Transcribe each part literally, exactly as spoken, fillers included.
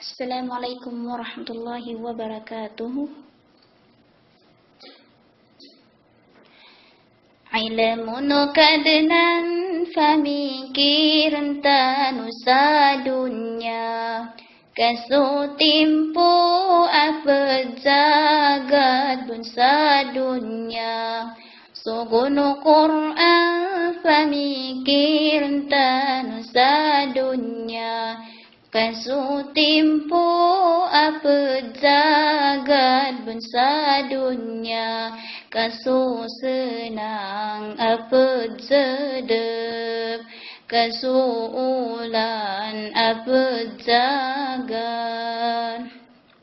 Assalamualaikum warahmatullahi wabarakatuh. Ilmun kadnan famikiran tanusa dunya kasu timpu apa jagat bunsa dunya sugunu Qur'an famikiran tanusa dunya kasu timpu apa jagat bunsa dunya kasu senang apa sedep kasu ulan apa jagat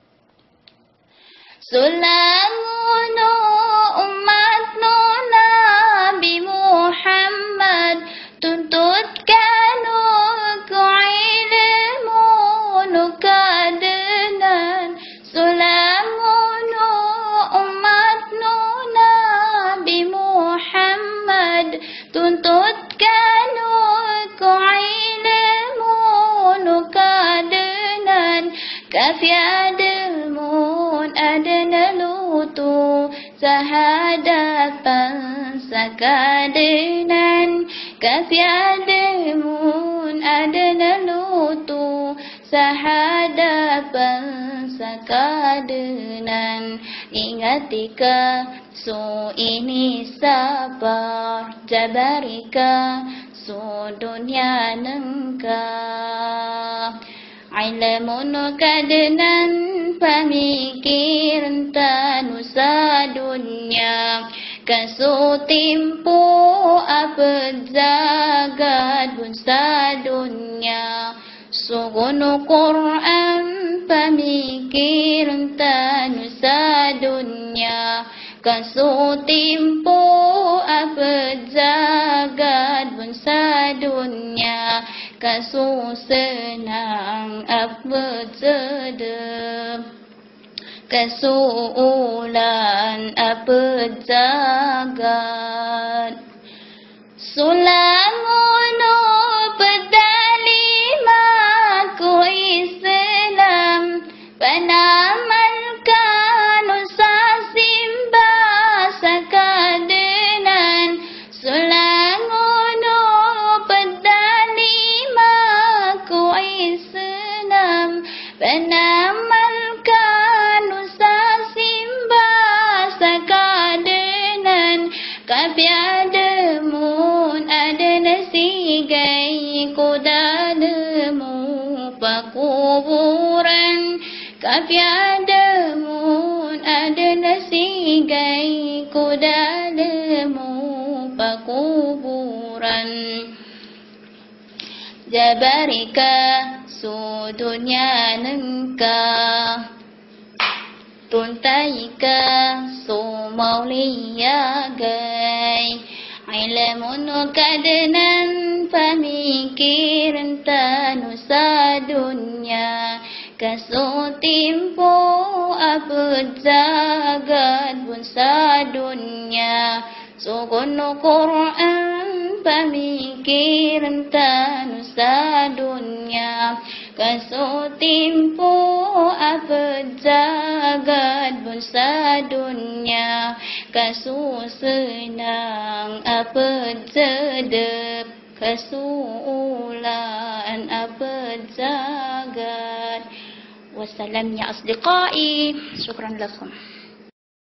sulamuno umat no Nabi Muhammad tuntut kanu ku ilmu nu kadenan sulamuno umat no Nabi Muhammad tuntut kanu ku ilmu nu kadenan kafiadilmun adana lutu sahadapan sakadenan kafiadilmun adana lutu sahadapan sakadenan ingatika so ini sabar jabarika so dunia nengka ilmun kadenan pamikiran tanusa dunya kasu timpu apa jagat bunsa dunya sugunu Qur'an pamikiran tanusa dunya kasu timpu apa jagat bunsa dunya kasu senang apa sedep kasu ulan apa jagat sulamuno pedalima ku Islam panamalkan usah simba sakadenan sulamuno pedalima ku Islam panamalkan usah simba sakadenan kapiadamun ada nasigai kudademu pakuburan kapiadamun ada nasigai kudademu pakuburan jabarika su dunya nengka tuntaika su mauliya gai ilmun kadenan pamikiran tanusa dunya kasu timpu apa jagat bunsa dunya sugunu Qur'an pamikiran tanusa dunya kasu timpu apa jagat bunsa dunya kasu senang apa sedep kasu ulan apa jagat wassalam ya asdiqai syukran lakum.